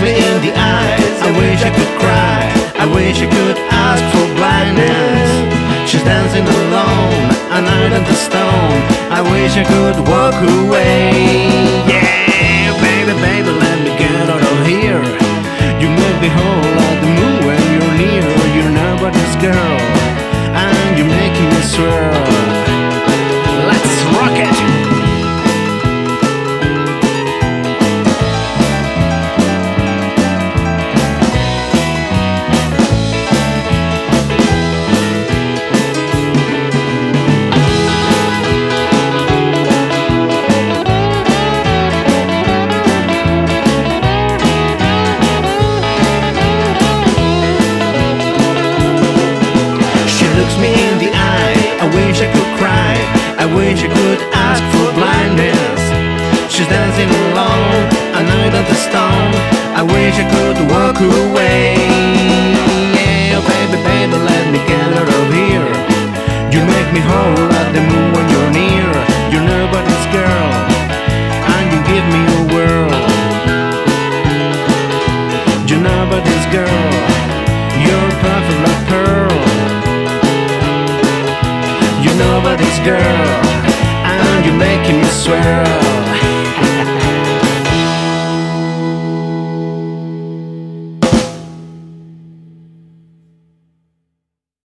me in the eyes. I wish I could cry, I wish I could ask for blindness. She's dancing alone, a night on the stone. I wish I could walk away. Yeah, baby, baby, let me get out of here. You make me whole like the moon when you're near. You're nobody's girl, and you're making me swirl. Let's rock it! Looks me in the eye. I wish I could cry, I wish I could ask for blindness. She's dancing alone, a night on the stone. I wish I could walk away. Yeah, baby, baby, let me get out of here. You make me whole like the moon when you're near. You're nobody's girl, and you give me a whirl. You're nobody's girl, you're perfect like pearl. You're nobody's girl, and you're making me swear.